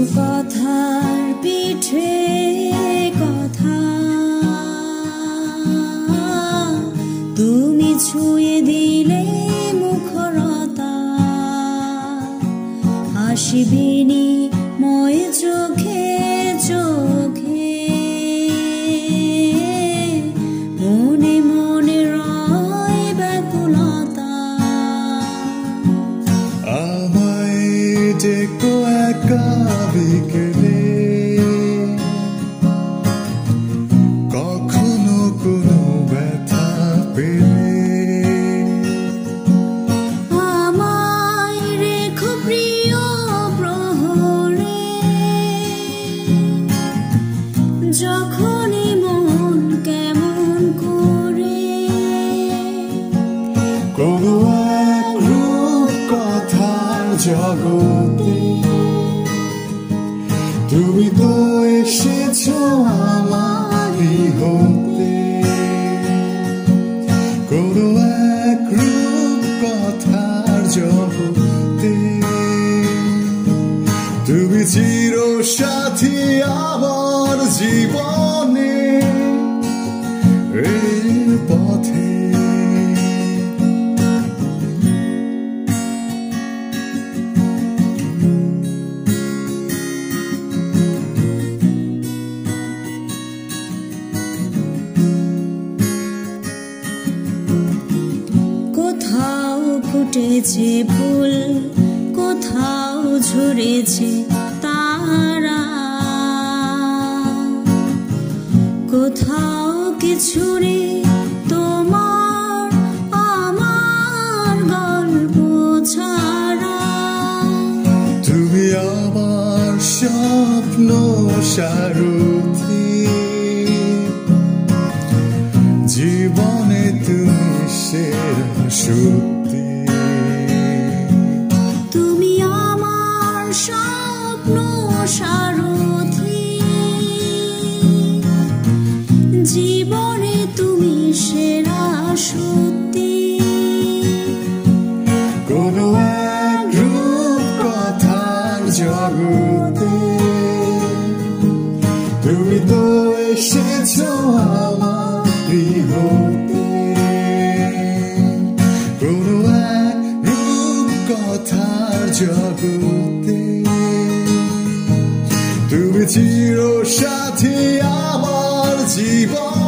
কথার পিঠে কথা তুমি ছুঁয়ে দিলে মুখরতা হাসি বিনিময় চোখে চোখে মনে মনে রয় ব্যাকুলতা আমায় ডেকো একা বিকেলে কখনো কোনো ব্যথা পেলে আমায় রেখো প্রিয় প্রহরে যখনই মন কেমন করে কোনো এক রূপ কথার জগতে তুমি তো এসেছো আমারই হতে কোনো এক রূপ কথার জগতে তুমি চির সাথী আমার জীবনে এই পথে কোথাও ফুটেছে ফুল কোথাও ঝরেছে তারা কোথাও কিছু নেই তোমার আমার গল্প ছাড়া তুমি আমার স্বপ্ন সারথি জীবনে তুমি সেরা সত্যি তুমি আমার স্বপ্ন সারথি জীবনে তুমি সেরা সত্যি কোনো এক রূপ কথার জগতে তুমি তো এসেছো আমারই হতে কোনো এক রূপ কথার জগতে তুমি চির সাথী আমার জীবন